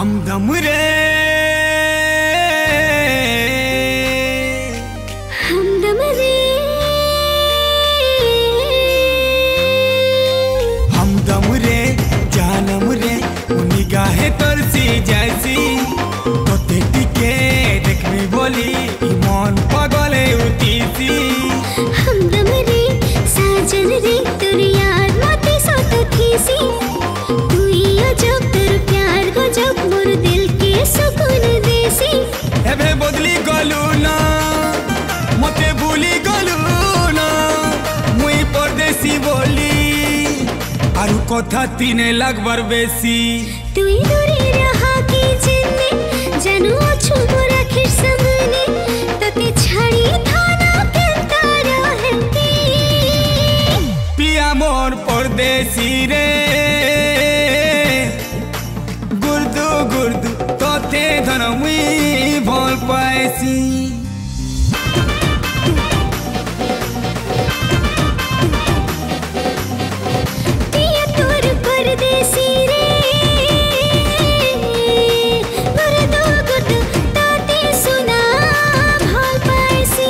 हमदम रे हमदम रे हमदम रे जानम रे निगाहे तरसी जैसी तोते टिके देखबी बोली ईमान पागले उतीसी हमदम रे साजन रे तोर याद मते सोत खीसी तू ही अजब तेर प्यार को जब मोर दिल के सुकून देसी एबे बदली गलू ना मते भूली गलू ना मुई परदेसी बोली आरु कथा तीने लागबार बेसी तुई दूरे रहा की जिन्ने जानू अछु मोर आखिर सामने तते छाड़ी थाना केंता रहती पिया मोर परदेसी रे गुर्दु गुर्दु तोते धन मुई भल पाएसी पिया तोर परदेसी रे गुर्दु गुर्दु तोते सुना भल पाएसी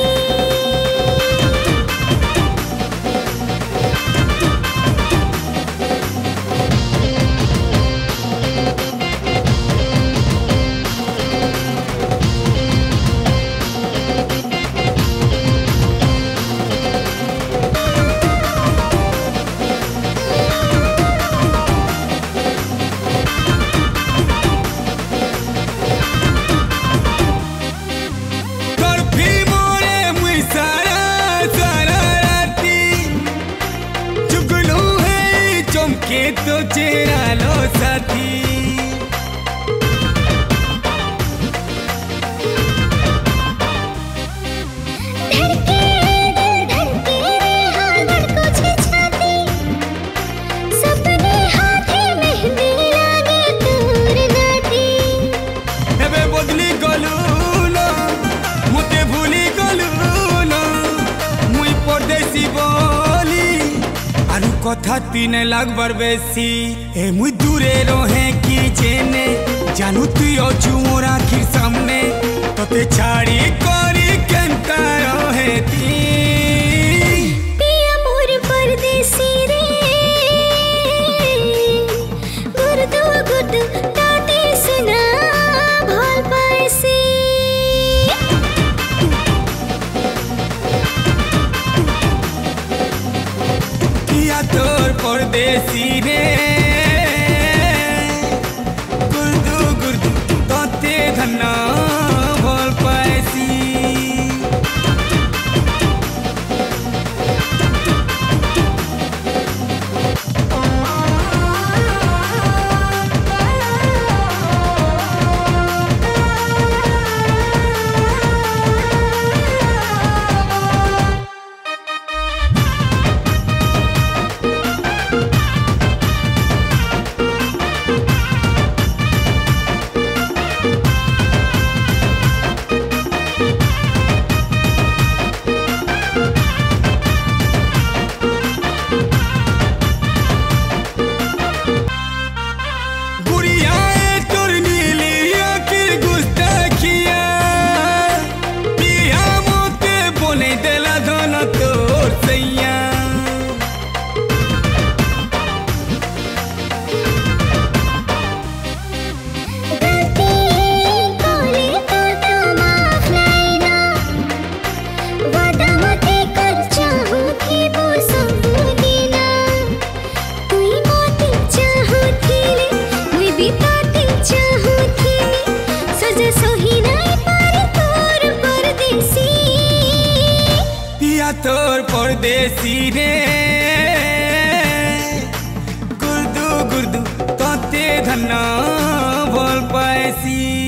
के तो चेहरा लो साथी धड़के रे हाल धड़को छे छाती सपने हाथे मेहंदी लागे तोर नाती एबे बदली गलू ना मते भूली गलू ना मुई परदेसी बोली आरु कथा तीने लागबार बेसी ए मुई दूरे रहे की जेने जानू तुई अछु मोर आखिर सामने तोते छाड़ी करी केंता रहेती पिया मोर परदेसी रे गुर्दु गुर्दु ताते सुना भल पाएसी पिया तोर परदेसी रे गुर्दु गुर्दु तोते धन्ना भल पाएसी तोर परदेसी रे गुर्दु गुर्दु तोते धन्ना भल पाएसी।